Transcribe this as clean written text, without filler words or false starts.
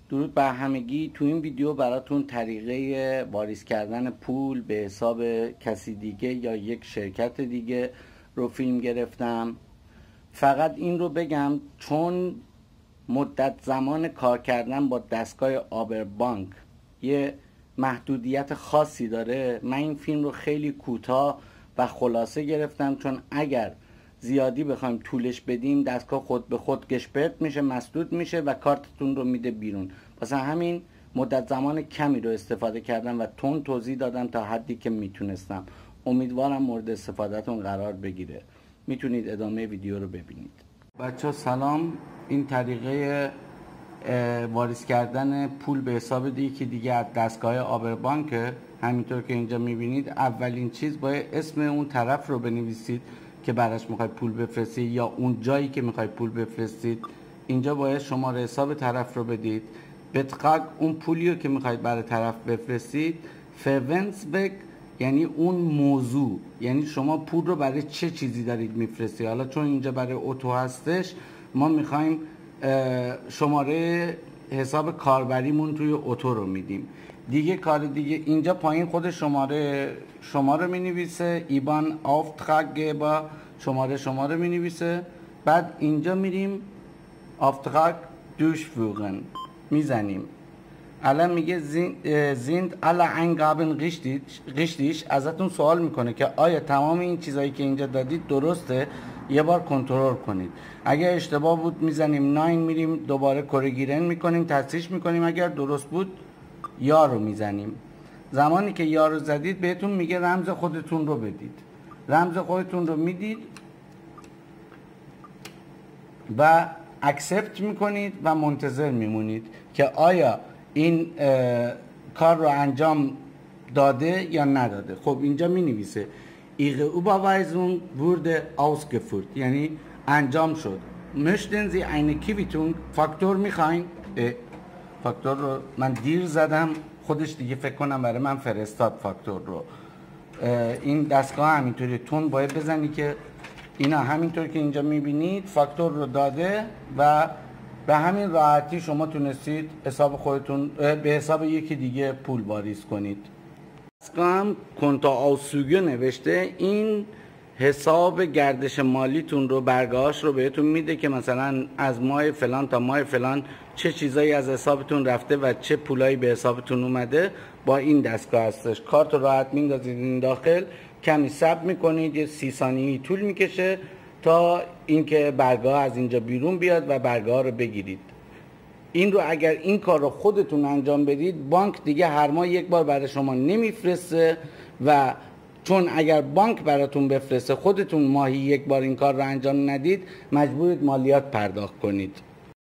درود بر همگی. تو این ویدیو براتون طریقه واریز کردن پول به حساب کسی دیگه یا یک شرکت دیگه رو فیلم گرفتم. فقط این رو بگم چون مدت زمان کار کردن با دستگاه آبربانک یه محدودیت خاصی داره، من این فیلم رو خیلی کوتاه و خلاصه گرفتم، چون اگر زیادی بخوایم طولش بدیم دستگاه خود به خود گشپرت میشه، مسدود میشه و کارتتون رو میده بیرون. واسه همین مدت زمان کمی رو استفاده کردم و تون توضیح دادم تا حدی که میتونستم. امیدوارم مورد استفادهتون قرار بگیره. میتونید ادامه ویدیو رو ببینید. بچه سلام. این طریقه واریز کردن پول به حساب یکی دیگه از دستگاه آبربانک. همینطور که اینجا میبینید اولین چیز باید اسم اون طرف رو بنویسید که براش میخواید پول بفرستید یا اون جایی که میخواید پول بفرستید. اینجا باید شماره حساب طرف رو بدید. بتقاق اون پولی رو که میخواید برای طرف بفرستید. فرونسبک یعنی اون موضوع، یعنی شما پول رو برای چه چیزی دارید میفرستید. حالا چون اینجا برای اتو هستش ما میخوایم شماره حساب کاربریمون توی اتو رو میدیم. دیگه کار دیگه اینجا پایین خود شماره می نویسه، ایبان آفتخاگ با شماره می نویسه. بعد اینجا میریم آفتخاگ durchführen میزنیم. الان میگه sind alle Eingaben richtig. ازتون سوال میکنه که آیا تمام این چیزایی که اینجا دادید درسته؟ یه بار کنترل کنید. اگر اشتباه بود میزنیم 9، میریم دوباره کورگیرن میکنیم، تصحیح میکنیم. اگر درست بود یا رو میزنیم. زمانی که یا رو زدید بهتون میگه رمز خودتون رو بدید. رمز خودتون رو میدید و اکسپت میکنید و منتظر میمونید که آیا این کار رو انجام داده یا نداده. خب اینجا می نویسه Ihre Überweisung wurde ausgeführt، یعنی انجام شد. Möchten Sie eine Quittung؟ فاکتور میخواین؟ فاکتور رو من دیر زدم، خودش دیگه فکر کنم برای من فرستاد فاکتور رو. این دستگاه همینطوری تون باید بزنی که اینا همینطور که اینجا میبینید فاکتور رو داده و به همین راحتی شما تونستید حساب خودتون به حساب یکی دیگه پول واریز کنید. دستگاه هم کنتا آوسوگیو نوشته. این حساب گردش مالیتون رو، برگاهاش رو بهتون میده که مثلا از ماه فلان تا ماه فلان چه چیزایی از حسابتون رفته و چه پولایی به حسابتون اومده. با این دستگاه هستش. کارت رو راحت میندازید این داخل، کمی صبر میکنید، یه 30 ثانیه‌ای طول میکشه تا اینکه برگاه از اینجا بیرون بیاد و برگاه رو بگیرید. این رو اگر این کار رو خودتون انجام بدید بانک دیگه هر ماه یک بار برای شما نمیفرسته و چون اگر بانک براتون بفرسته خودتون ماهی یک بار این کار رو انجام ندید مجبورید مالیات پرداخت کنید.